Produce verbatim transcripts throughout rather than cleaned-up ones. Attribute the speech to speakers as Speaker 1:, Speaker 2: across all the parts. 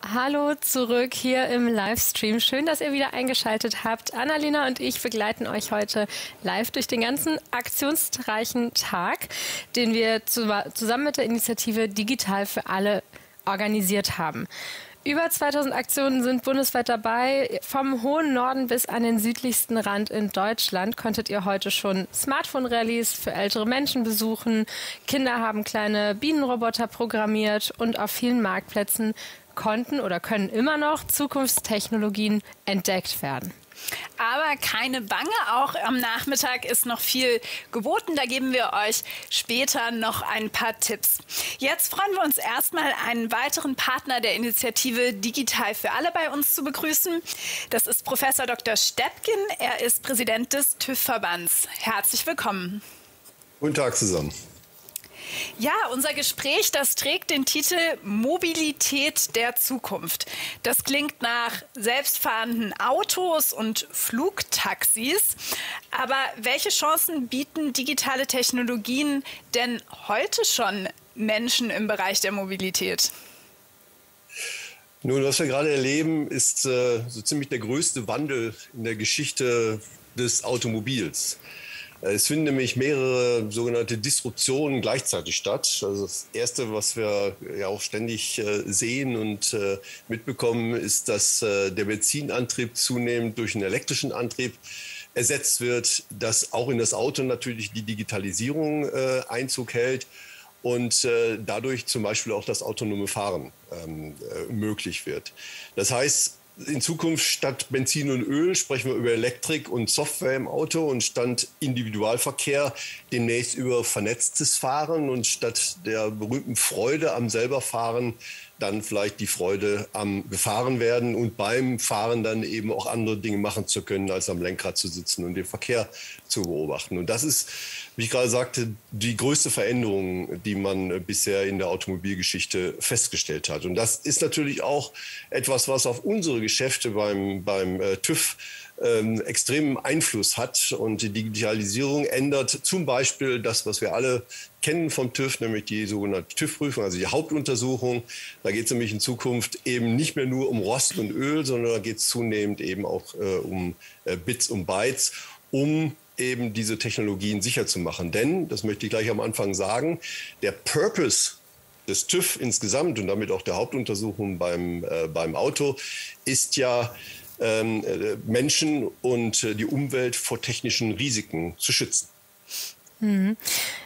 Speaker 1: Hallo zurück hier im Livestream. Schön, dass ihr wieder eingeschaltet habt. Annalena und ich begleiten euch heute live durch den ganzen aktionsreichen Tag, den wir zusammen mit der Initiative Digital für alle organisiert haben. Über zweitausend Aktionen sind bundesweit dabei. Vom hohen Norden bis an den südlichsten Rand in Deutschland konntet ihr heute schon Smartphone-Rallyes für ältere Menschen besuchen. Kinder haben kleine Bienenroboter programmiert und auf vielen Marktplätzen konnten oder können immer noch Zukunftstechnologien entdeckt werden.
Speaker 2: Aber keine Bange, auch am Nachmittag ist noch viel geboten. Da geben wir euch später noch ein paar Tipps. Jetzt freuen wir uns erstmal, einen weiteren Partner der Initiative Digital für alle bei uns zu begrüßen. Das ist Professor Doktor Steppken. Er ist Präsident des TÜV-Verbands. Herzlich willkommen.
Speaker 3: Guten Tag zusammen.
Speaker 2: Ja, unser Gespräch, das trägt den Titel Mobilität der Zukunft. Das klingt nach selbstfahrenden Autos und Flugtaxis. Aber welche Chancen bieten digitale Technologien denn heute schon Menschen im Bereich der Mobilität?
Speaker 3: Nun, was wir gerade erleben, ist äh, so ziemlich der größte Wandel in der Geschichte des Automobils. Es finden nämlich mehrere sogenannte Disruptionen gleichzeitig statt. Also das Erste, was wir ja auch ständig äh, sehen und äh, mitbekommen, ist, dass äh, der Benzinantrieb zunehmend durch einen elektrischen Antrieb ersetzt wird, dass auch in das Auto natürlich die Digitalisierung äh, Einzug hält und äh, dadurch zum Beispiel auch das autonome Fahren ähm, äh, möglich wird. Das heißt, in Zukunft statt Benzin und Öl sprechen wir über Elektrik und Software im Auto und statt Individualverkehr demnächst über vernetztes Fahren und statt der berühmten Freude am selberfahren dann vielleicht die Freude am Gefahren werden und beim Fahren dann eben auch andere Dinge machen zu können, als am Lenkrad zu sitzen und den Verkehr zu beobachten. Und das ist, wie ich gerade sagte, die größte Veränderung, die man bisher in der Automobilgeschichte festgestellt hat. Und das ist natürlich auch etwas, was auf unsere Geschäfte beim, beim äh, TÜV ähm, extremen Einfluss hat. Und die Digitalisierung ändert zum Beispiel das, was wir alle kennen vom TÜV, nämlich die sogenannte TÜV-Prüfung, also die Hauptuntersuchung. Da geht es nämlich in Zukunft eben nicht mehr nur um Rost und Öl, sondern da geht es zunehmend eben auch äh, um äh, Bits und Bytes, um eben diese Technologien sicher zu machen. Denn, das möchte ich gleich am Anfang sagen, der Purpose des TÜV insgesamt und damit auch der Hauptuntersuchung beim, äh, beim Auto ist ja, ähm, äh, Menschen und äh, die Umwelt vor technischen Risiken zu schützen.
Speaker 1: Mhm.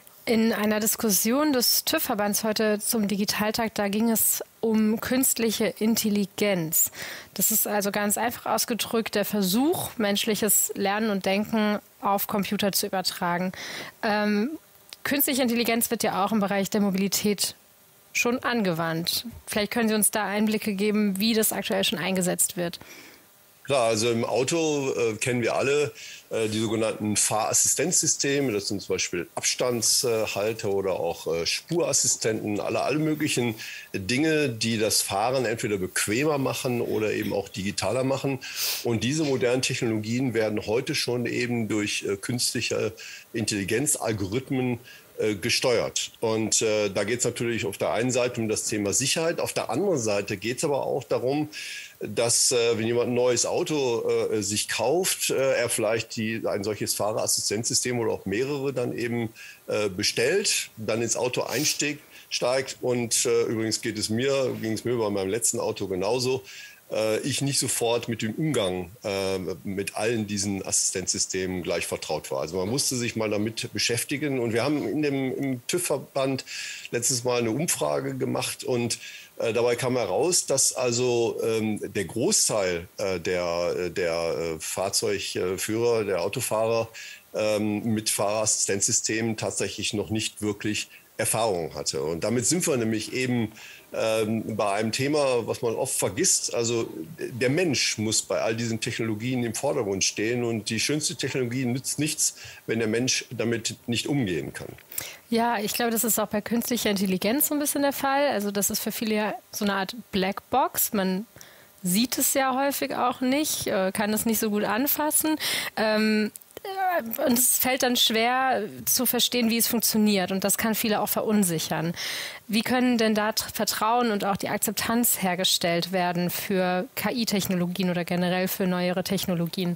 Speaker 1: In einer Diskussion des TÜV-Verbands heute zum Digitaltag, da ging es um künstliche Intelligenz. Das ist also ganz einfach ausgedrückt der Versuch, menschliches Lernen und Denken auf Computer zu übertragen. Ähm, künstliche Intelligenz wird ja auch im Bereich der Mobilität schon angewandt. Vielleicht können Sie uns da Einblicke geben, wie das aktuell schon eingesetzt wird.
Speaker 3: Klar, also im Auto äh, kennen wir alle äh, die sogenannten Fahrassistenzsysteme. Das sind zum Beispiel Abstandshalter oder auch äh, Spurassistenten, alle, alle möglichen Dinge, die das Fahren entweder bequemer machen oder eben auch digitaler machen. Und diese modernen Technologien werden heute schon eben durch äh, künstliche Intelligenzalgorithmen gesteuert. Und äh, da geht es natürlich auf der einen Seite um das Thema Sicherheit, auf der anderen Seite geht es aber auch darum, dass äh, wenn jemand ein neues Auto äh, sich kauft, äh, er vielleicht die, ein solches Fahrerassistenzsystem oder auch mehrere dann eben äh, bestellt, dann ins Auto einsteigt steigt und äh, übrigens geht es mir, ging es mir bei meinem letzten Auto genauso, ich nicht sofort mit dem Umgang äh, mit allen diesen Assistenzsystemen gleich vertraut war. Also man musste sich mal damit beschäftigen. Und wir haben in dem, im TÜV-Verband letztes Mal eine Umfrage gemacht und äh, dabei kam heraus, dass also ähm, der Großteil äh, der, der äh, Fahrzeugführer, der Autofahrer ähm, mit Fahrerassistenzsystemen tatsächlich noch nicht wirklich Erfahrung hatte. Und damit sind wir nämlich eben ähm, bei einem Thema, was man oft vergisst. Also der Mensch muss bei all diesen Technologien im Vordergrund stehen und die schönste Technologie nützt nichts, wenn der Mensch damit nicht umgehen kann.
Speaker 1: Ja, ich glaube, das ist auch bei künstlicher Intelligenz so ein bisschen der Fall. Also das ist für viele ja so eine Art Blackbox. Man sieht es ja häufig auch nicht, kann es nicht so gut anfassen. Ähm, uns fällt dann schwer zu verstehen, wie es funktioniert. Und das kann viele auch verunsichern. Wie können denn da Vertrauen und auch die Akzeptanz hergestellt werden für K I-Technologien oder generell für neuere Technologien?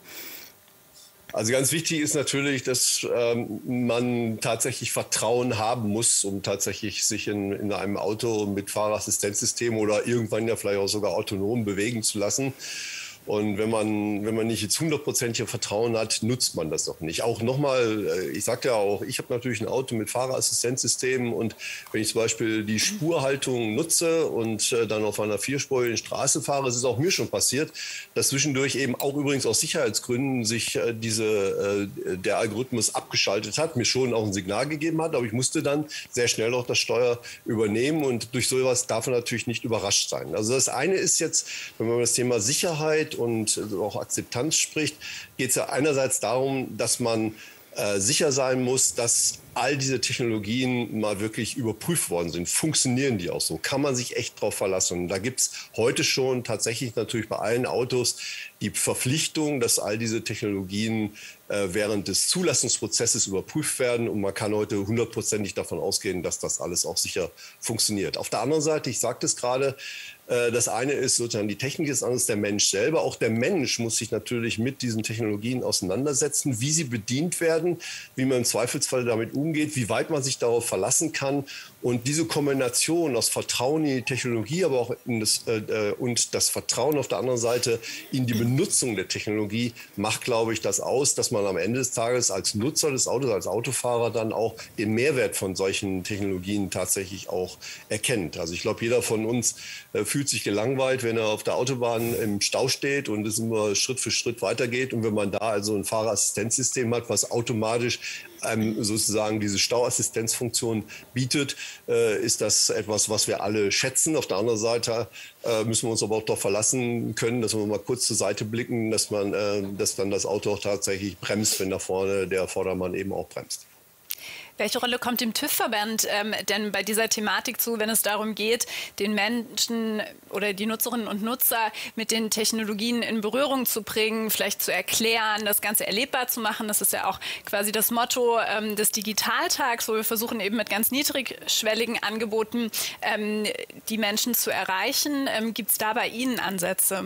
Speaker 3: Also ganz wichtig ist natürlich, dass ähm, man tatsächlich Vertrauen haben muss, um tatsächlich sich in, in einem Auto mit Fahrerassistenzsystem oder irgendwann ja vielleicht auch sogar autonom bewegen zu lassen. Und wenn man, wenn man nicht jetzt hundertprozentiges Vertrauen hat, nutzt man das doch nicht. Auch nochmal, ich sagte ja auch, ich habe natürlich ein Auto mit Fahrerassistenzsystemen und wenn ich zum Beispiel die Spurhaltung nutze und dann auf einer vierspurigen Straße fahre, ist es auch mir schon passiert, dass zwischendurch eben auch übrigens aus Sicherheitsgründen sich diese, der Algorithmus abgeschaltet hat, mir schon auch ein Signal gegeben hat, aber ich musste dann sehr schnell auch das Steuer übernehmen und durch sowas darf man natürlich nicht überrascht sein. Also das eine ist jetzt, wenn man über das Thema Sicherheit und auch Akzeptanz spricht, geht es ja einerseits darum, dass man äh, sicher sein muss, dass all diese Technologien mal wirklich überprüft worden sind. Funktionieren die auch so? Kann man sich echt drauf verlassen? Und da gibt es heute schon tatsächlich natürlich bei allen Autos die Verpflichtung, dass all diese Technologien äh, während des Zulassungsprozesses überprüft werden. Und man kann heute hundertprozentig davon ausgehen, dass das alles auch sicher funktioniert. Auf der anderen Seite, ich sagte es gerade, das eine ist sozusagen die Technik, das andere ist der Mensch selber. Auch der Mensch muss sich natürlich mit diesen Technologien auseinandersetzen, wie sie bedient werden, wie man im Zweifelsfall damit umgeht, wie weit man sich darauf verlassen kann. Und diese Kombination aus Vertrauen in die Technologie, aber auch in das, äh, und das Vertrauen auf der anderen Seite in die Benutzung der Technologie macht, glaube ich, das aus, dass man am Ende des Tages als Nutzer des Autos, als Autofahrer dann auch den Mehrwert von solchen Technologien tatsächlich auch erkennt. Also ich glaube, jeder von uns äh, fühlt sich gelangweilt, wenn er auf der Autobahn im Stau steht und es immer Schritt für Schritt weitergeht. Und wenn man da also ein Fahrerassistenzsystem hat, was automatisch ähm, sozusagen diese Stauassistenzfunktion bietet, äh, ist das etwas, was wir alle schätzen. Auf der anderen Seite äh, müssen wir uns aber auch darauf verlassen können, dass wir mal kurz zur Seite blicken, dass man, äh, dass dann das Auto auch tatsächlich bremst, wenn da vorne der Vordermann eben auch bremst.
Speaker 2: Welche Rolle kommt dem TÜV-Verband ähm, denn bei dieser Thematik zu, wenn es darum geht, den Menschen oder die Nutzerinnen und Nutzer mit den Technologien in Berührung zu bringen, vielleicht zu erklären, das Ganze erlebbar zu machen? Das ist ja auch quasi das Motto ähm, des Digitaltags, wo wir versuchen eben mit ganz niedrigschwelligen Angeboten ähm, die Menschen zu erreichen. Ähm, gibt es da bei Ihnen Ansätze?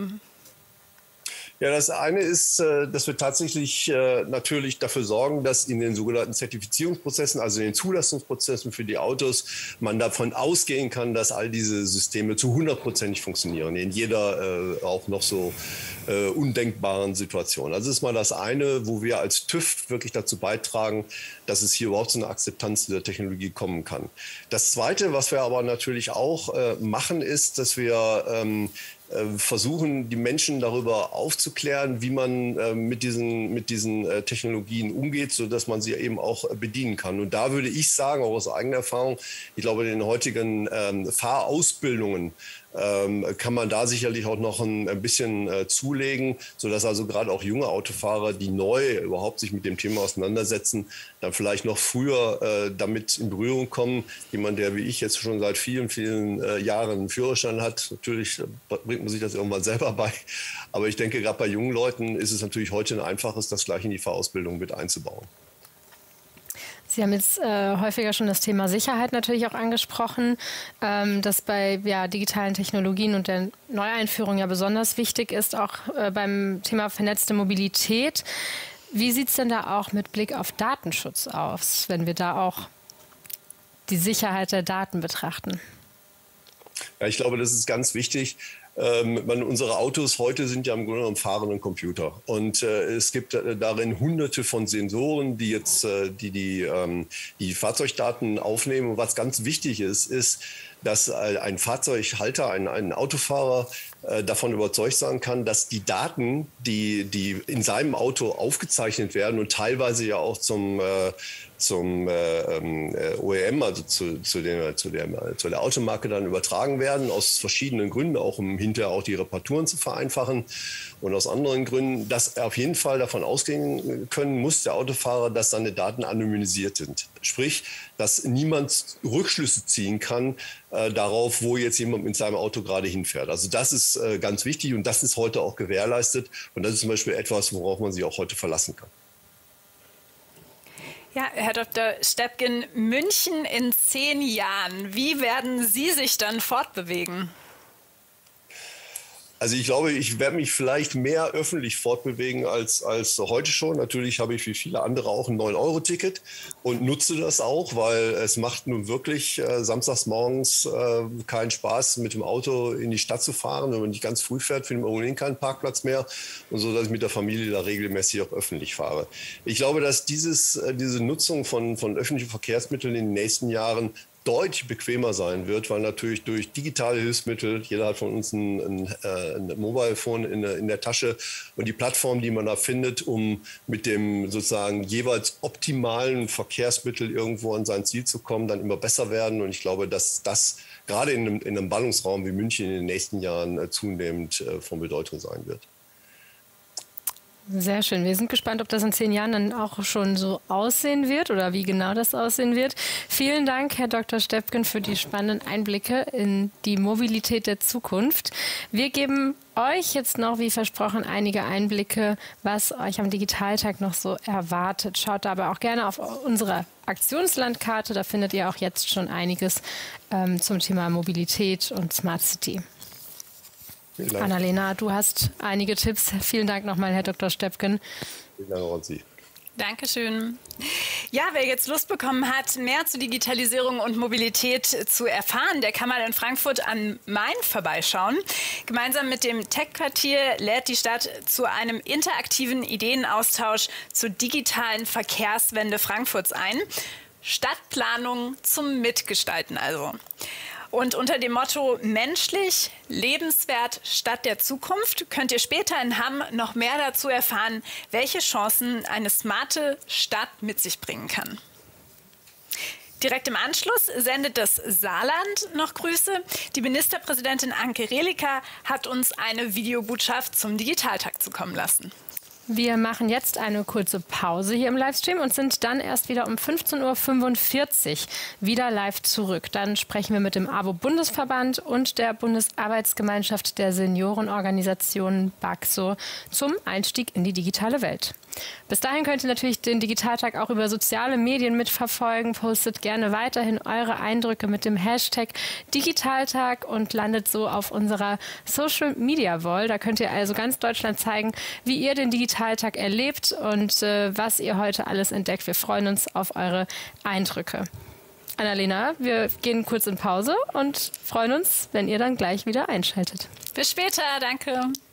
Speaker 3: Ja, das eine ist, dass wir tatsächlich natürlich dafür sorgen, dass in den sogenannten Zertifizierungsprozessen, also in den Zulassungsprozessen für die Autos, man davon ausgehen kann, dass all diese Systeme zu hundertprozentig funktionieren, in jeder auch noch so undenkbaren Situation. Also das ist mal das eine, wo wir als TÜV wirklich dazu beitragen, dass es hier überhaupt zu einer Akzeptanz dieser Technologie kommen kann. Das Zweite, was wir aber natürlich auch machen, ist, dass wir ähm, versuchen, die Menschen darüber aufzuklären, wie man äh, mit diesen, mit diesen äh, Technologien umgeht, sodass man sie eben auch äh, bedienen kann. Und da würde ich sagen, auch aus eigener Erfahrung, ich glaube, in den heutigen ähm, Fahrausbildungen ähm, kann man da sicherlich auch noch ein, ein bisschen äh, zulegen, sodass also gerade auch junge Autofahrer, die neu überhaupt sich mit dem Thema auseinandersetzen, dann vielleicht noch früher äh, damit in Berührung kommen. Jemand, der wie ich jetzt schon seit vielen, vielen äh, Jahren einen Führerschein hat, natürlich bringt man sich das irgendwann selber bei. Aber ich denke, gerade bei jungen Leuten ist es natürlich heute ein einfaches, das gleich in die Fahrausbildung mit einzubauen.
Speaker 1: Sie haben jetzt äh, häufiger schon das Thema Sicherheit natürlich auch angesprochen, ähm, das bei ja, digitalen Technologien und der Neueinführung ja besonders wichtig ist, auch äh, beim Thema vernetzte Mobilität. Wie sieht es denn da auch mit Blick auf Datenschutz aus, wenn wir da auch die Sicherheit der Daten betrachten?
Speaker 3: Ja, ich glaube, das ist ganz wichtig. Ähm, man, unsere Autos heute sind ja im Grunde genommen fahrende Computer. Und äh, es gibt äh, darin hunderte von Sensoren, die jetzt äh, die, die, ähm, die Fahrzeugdaten aufnehmen. Und was ganz wichtig ist, ist, dass ein Fahrzeughalter, ein, ein Autofahrer äh, davon überzeugt sein kann, dass die Daten, die, die in seinem Auto aufgezeichnet werden und teilweise ja auch zum, äh, zum äh, äh, O E M, also zu, zu, der, zu, der, zu der Automarke dann übertragen werden, aus verschiedenen Gründen, auch um hinterher auch die Reparaturen zu vereinfachen und aus anderen Gründen, dass er auf jeden Fall davon ausgehen können muss, der Autofahrer, dass seine Daten anonymisiert sind. Sprich, dass niemand Rückschlüsse ziehen kann äh, darauf, wo jetzt jemand mit seinem Auto gerade hinfährt. Also das ist äh, ganz wichtig und das ist heute auch gewährleistet. Und das ist zum Beispiel etwas, worauf man sich auch heute verlassen kann.
Speaker 2: Ja, Herr Doktor Stepgen, München in zehn Jahren. Wie werden Sie sich dann fortbewegen?
Speaker 3: Also ich glaube, ich werde mich vielleicht mehr öffentlich fortbewegen als, als heute schon. Natürlich habe ich wie viele andere auch ein neun Euro Ticket und nutze das auch, weil es macht nun wirklich äh, samstags morgens äh, keinen Spaß, mit dem Auto in die Stadt zu fahren. Wenn man nicht ganz früh fährt, findet man ohnehin keinen Parkplatz mehr. Und so, dass ich mit der Familie da regelmäßig auch öffentlich fahre. Ich glaube, dass dieses, äh, diese Nutzung von, von öffentlichen Verkehrsmitteln in den nächsten Jahren deutlich bequemer sein wird, weil natürlich durch digitale Hilfsmittel, jeder hat von uns ein, ein, ein Mobile Phone in der, in der Tasche und die Plattform, die man da findet, um mit dem sozusagen jeweils optimalen Verkehrsmittel irgendwo an sein Ziel zu kommen, dann immer besser werden. Und ich glaube, dass das gerade in einem, in einem Ballungsraum wie München in den nächsten Jahren zunehmend von Bedeutung sein wird.
Speaker 1: Sehr schön. Wir sind gespannt, ob das in zehn Jahren dann auch schon so aussehen wird oder wie genau das aussehen wird. Vielen Dank, Herr Doktor Stepgen, für die spannenden Einblicke in die Mobilität der Zukunft. Wir geben euch jetzt noch, wie versprochen, einige Einblicke, was euch am Digitaltag noch so erwartet. Schaut da aber auch gerne auf unsere Aktionslandkarte. Da findet ihr auch jetzt schon einiges ähm, zum Thema Mobilität und Smart City. Annalena, du hast einige Tipps. Vielen Dank nochmal, Herr Doktor Stepgen.
Speaker 3: Vielen Dank auch an Sie.
Speaker 2: Dankeschön. Ja, wer jetzt Lust bekommen hat, mehr zu Digitalisierung und Mobilität zu erfahren, der kann mal in Frankfurt am Main vorbeischauen. Gemeinsam mit dem Tech-Quartier lädt die Stadt zu einem interaktiven Ideenaustausch zur digitalen Verkehrswende Frankfurts ein. Stadtplanung zum Mitgestalten also. Und unter dem Motto menschlich, lebenswert, Stadt der Zukunft könnt ihr später in Hamm noch mehr dazu erfahren, welche Chancen eine smarte Stadt mit sich bringen kann. Direkt im Anschluss sendet das Saarland noch Grüße. Die Ministerpräsidentin Anke Rehliker hat uns eine Videobotschaft zum Digitaltag zukommen lassen.
Speaker 1: Wir machen jetzt eine kurze Pause hier im Livestream und sind dann erst wieder um fünfzehn Uhr fünfundvierzig wieder live zurück. Dann sprechen wir mit dem A B O-Bundesverband und der Bundesarbeitsgemeinschaft der Seniorenorganisation BAXO zum Einstieg in die digitale Welt. Bis dahin könnt ihr natürlich den Digitaltag auch über soziale Medien mitverfolgen. Postet gerne weiterhin eure Eindrücke mit dem Hashtag Digitaltag und landet so auf unserer Social Media Wall. Da könnt ihr also ganz Deutschland zeigen, wie ihr den Digitaltag erlebt und äh, was ihr heute alles entdeckt. Wir freuen uns auf eure Eindrücke. Annalena, wir gehen kurz in Pause und freuen uns, wenn ihr dann gleich wieder einschaltet.
Speaker 2: Bis später, danke.